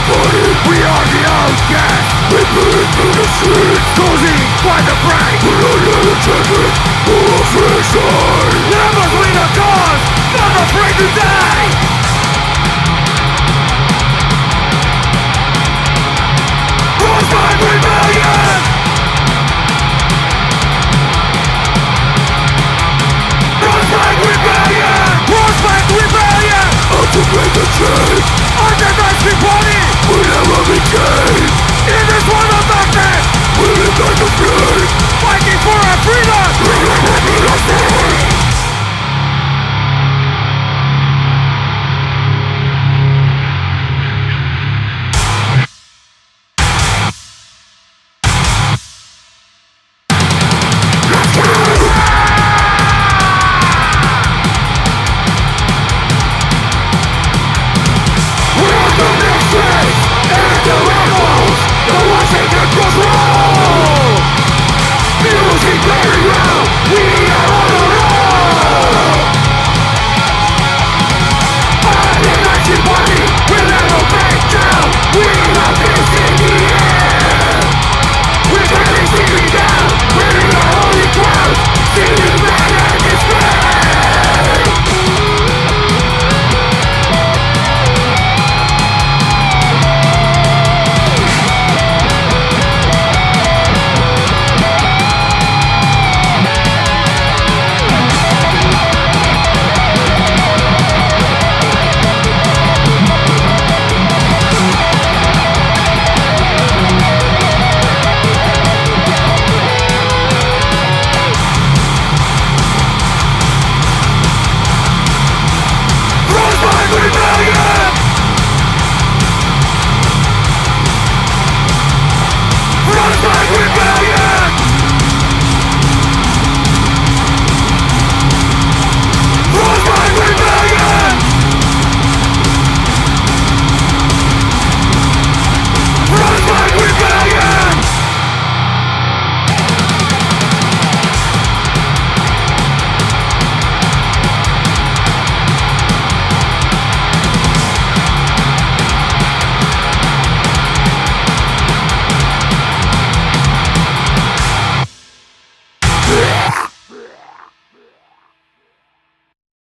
body. We are the outcasts. We bleed through the streets, causing quite the break. We are legitimate official. Never win a cause, not afraid to die. Frostbite rebellion. Frostbite rebellion. Frostbite rebellion. Activate the chain.